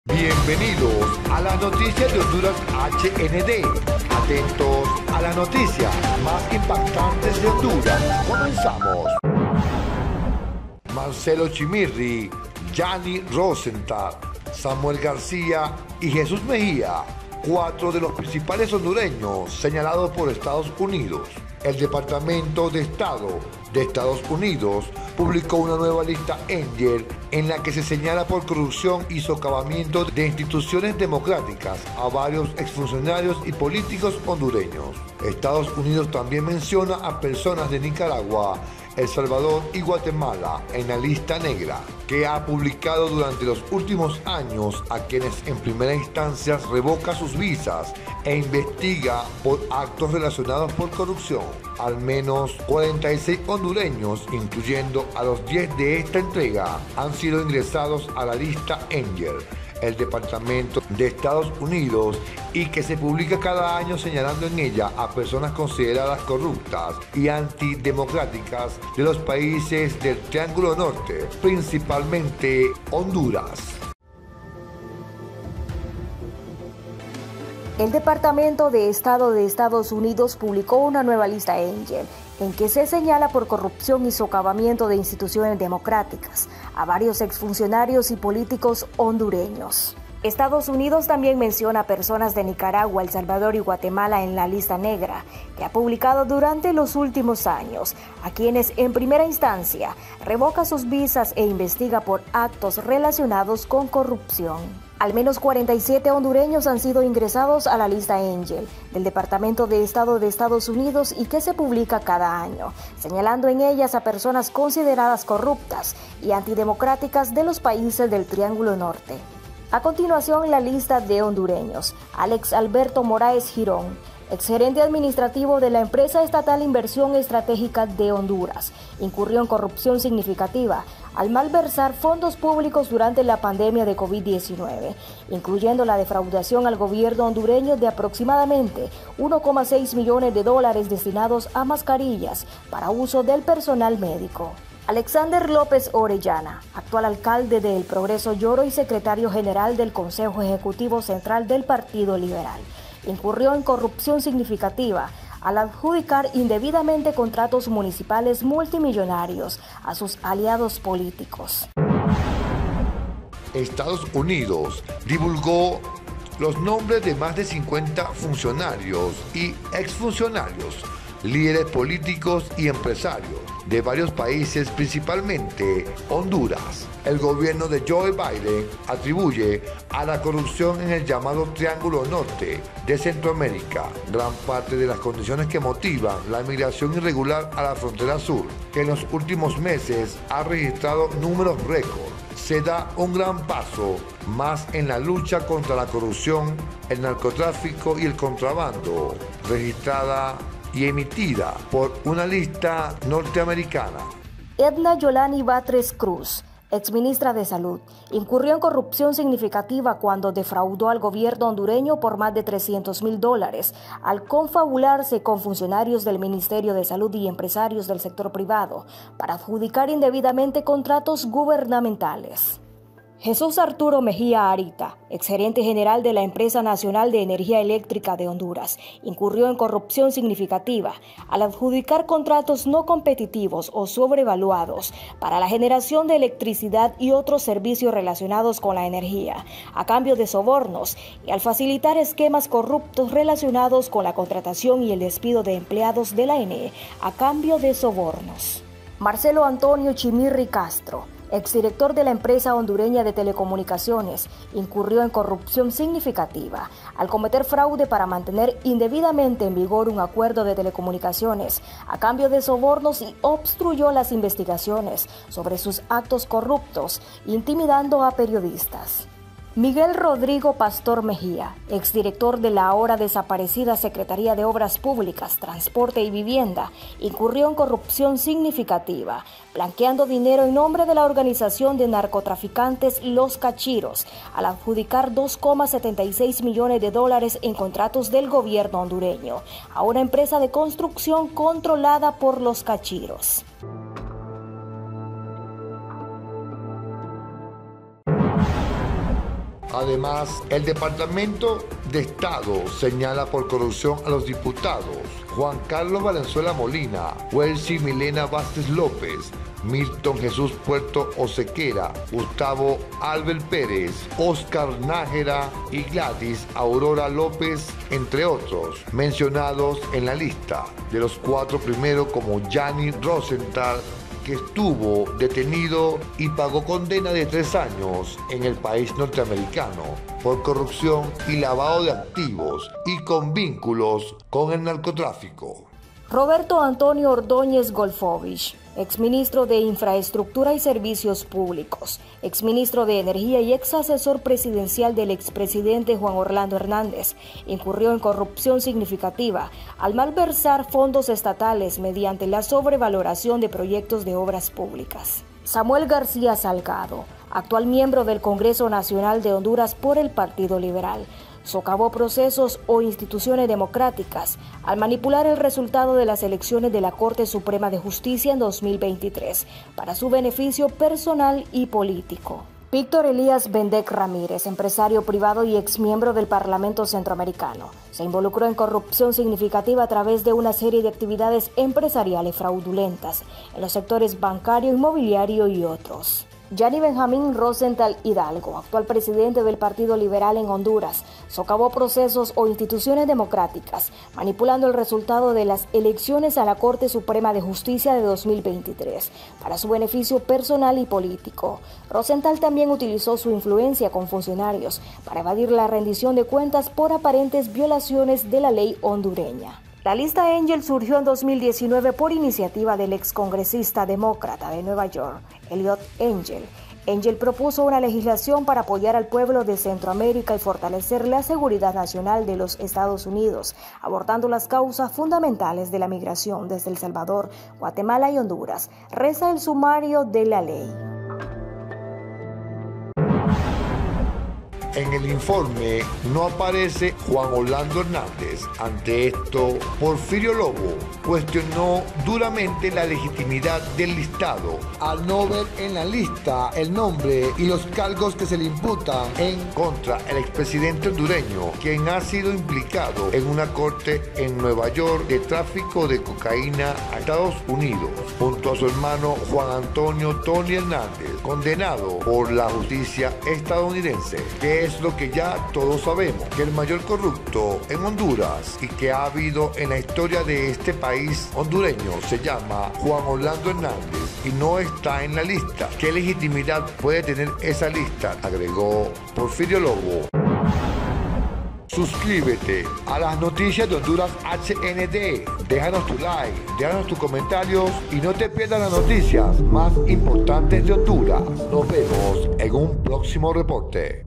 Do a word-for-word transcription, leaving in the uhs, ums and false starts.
Bienvenidos a las noticias de Honduras H N D. Atentos a las noticias más impactantes de Honduras. Comenzamos. Marcelo Chimirri, Yanni Rosenthal, Samuel García y Jesús Mejía, cuatro de los principales hondureños señalados por Estados Unidos. El Departamento de Estado de Estados Unidos publicó una nueva lista Angel en la que se señala por corrupción y socavamiento de instituciones democráticas a varios exfuncionarios y políticos hondureños. Estados Unidos también menciona a personas de Nicaragua, El Salvador y Guatemala en la lista negra, que ha publicado durante los últimos años a quienes en primera instancia revoca sus visas e investiga por actos relacionados por corrupción. Al menos cuarenta y seis hondureños, incluyendo a los diez de esta entrega, han sido ingresados a la lista Angel, el Departamento de Estados Unidos, y que se publica cada año señalando en ella a personas consideradas corruptas y antidemocráticas de los países del Triángulo Norte, principalmente Honduras. El Departamento de Estado de Estados Unidos publicó una nueva lista Angel, en que se señala por corrupción y socavamiento de instituciones democráticas a varios exfuncionarios y políticos hondureños. Estados Unidos también menciona a personas de Nicaragua, El Salvador y Guatemala en la lista negra, que ha publicado durante los últimos años, a quienes en primera instancia revoca sus visas e investiga por actos relacionados con corrupción. Al menos cuarenta y siete hondureños han sido ingresados a la lista Angel del Departamento de Estado de Estados Unidos y que se publica cada año, señalando en ellas a personas consideradas corruptas y antidemocráticas de los países del Triángulo Norte. A continuación, la lista de hondureños. Alex Alberto Moraes Girón, exgerente administrativo de la empresa estatal Inversión Estratégica de Honduras, incurrió en corrupción significativa al malversar fondos públicos durante la pandemia de COVID diecinueve, incluyendo la defraudación al gobierno hondureño de aproximadamente uno coma seis millones de dólares destinados a mascarillas para uso del personal médico. Alexander López Orellana, actual alcalde de El Progreso Lloro y secretario general del Consejo Ejecutivo Central del Partido Liberal, incurrió en corrupción significativa al adjudicar indebidamente contratos municipales multimillonarios a sus aliados políticos. Estados Unidos divulgó los nombres de más de cincuenta funcionarios y exfuncionarios, líderes políticos y empresarios de varios países, principalmente Honduras. El gobierno de Joe Biden atribuye a la corrupción en el llamado Triángulo Norte de Centroamérica gran parte de las condiciones que motivan la migración irregular a la frontera sur, que en los últimos meses ha registrado números récord. Se da un gran paso más en la lucha contra la corrupción, el narcotráfico y el contrabando, registrada y emitida por una lista norteamericana. Edna Yolani Batres Cruz, exministra de Salud, incurrió en corrupción significativa cuando defraudó al gobierno hondureño por más de trescientos mil dólares al confabularse con funcionarios del Ministerio de Salud y empresarios del sector privado para adjudicar indebidamente contratos gubernamentales. Jesús Arturo Mejía Arita, exgerente general de la Empresa Nacional de Energía Eléctrica de Honduras, incurrió en corrupción significativa al adjudicar contratos no competitivos o sobrevaluados para la generación de electricidad y otros servicios relacionados con la energía, a cambio de sobornos, y al facilitar esquemas corruptos relacionados con la contratación y el despido de empleados de la E N E a cambio de sobornos. Marcelo Antonio Chimirri Castro, exdirector de la empresa hondureña de telecomunicaciones, incurrió en corrupción significativa al cometer fraude para mantener indebidamente en vigor un acuerdo de telecomunicaciones a cambio de sobornos y obstruyó las investigaciones sobre sus actos corruptos, intimidando a periodistas. Miguel Rodrigo Pastor Mejía, exdirector de la ahora desaparecida Secretaría de Obras Públicas, Transporte y Vivienda, incurrió en corrupción significativa, blanqueando dinero en nombre de la organización de narcotraficantes Los Cachiros, al adjudicar dos coma setenta y seis millones de dólares en contratos del gobierno hondureño a una empresa de construcción controlada por Los Cachiros. Además, el Departamento de Estado señala por corrupción a los diputados Juan Carlos Valenzuela Molina, Welsi Milena Vázquez López, Milton Jesús Puerto Osequera, Gustavo Albert Pérez, Oscar Nájera y Gladys Aurora López, entre otros, mencionados en la lista. De los cuatro primeros como Gianni Rosenthal, que estuvo detenido y pagó condena de tres años en el país norteamericano por corrupción y lavado de activos y con vínculos con el narcotráfico. Roberto Antonio Ordóñez Golfovich, exministro de Infraestructura y Servicios Públicos, exministro de Energía y ex asesor presidencial del expresidente Juan Orlando Hernández, incurrió en corrupción significativa al malversar fondos estatales mediante la sobrevaloración de proyectos de obras públicas. Samuel García Salgado, actual miembro del Congreso Nacional de Honduras por el Partido Liberal, socavó procesos o instituciones democráticas al manipular el resultado de las elecciones de la Corte Suprema de Justicia en dos mil veintitrés para su beneficio personal y político. Víctor Elías Bendec Ramírez, empresario privado y exmiembro del Parlamento Centroamericano, se involucró en corrupción significativa a través de una serie de actividades empresariales fraudulentas en los sectores bancario, inmobiliario y otros. Gianni Benjamín Rosenthal Hidalgo, actual presidente del Partido Liberal en Honduras, socavó procesos o instituciones democráticas, manipulando el resultado de las elecciones a la Corte Suprema de Justicia de dos mil veintitrés para su beneficio personal y político. Rosenthal también utilizó su influencia con funcionarios para evadir la rendición de cuentas por aparentes violaciones de la ley hondureña. La lista Angel surgió en dos mil diecinueve por iniciativa del excongresista demócrata de Nueva York, Eliot Engel. Engel propuso una legislación para apoyar al pueblo de Centroamérica y fortalecer la seguridad nacional de los Estados Unidos, abordando las causas fundamentales de la migración desde El Salvador, Guatemala y Honduras. Reza el sumario de la ley. En el informe no aparece Juan Orlando Hernández. Ante esto, Porfirio Lobo cuestionó duramente la legitimidad del listado al no ver en la lista el nombre y los cargos que se le imputan en contra el expresidente hondureño, quien ha sido implicado en una corte en Nueva York de tráfico de cocaína a Estados Unidos, junto a su hermano Juan Antonio Tony Hernández, condenado por la justicia estadounidense, que es lo que ya todos sabemos, que el mayor corrupto en Honduras y que ha habido en la historia de este país hondureño se llama Juan Orlando Hernández y no está en la lista. ¿Qué legitimidad puede tener esa lista?, agregó Porfirio Lobo. Suscríbete a las noticias de Honduras H N D, déjanos tu like, déjanos tus comentarios y no te pierdas las noticias más importantes de Honduras. Nos vemos en un próximo reporte.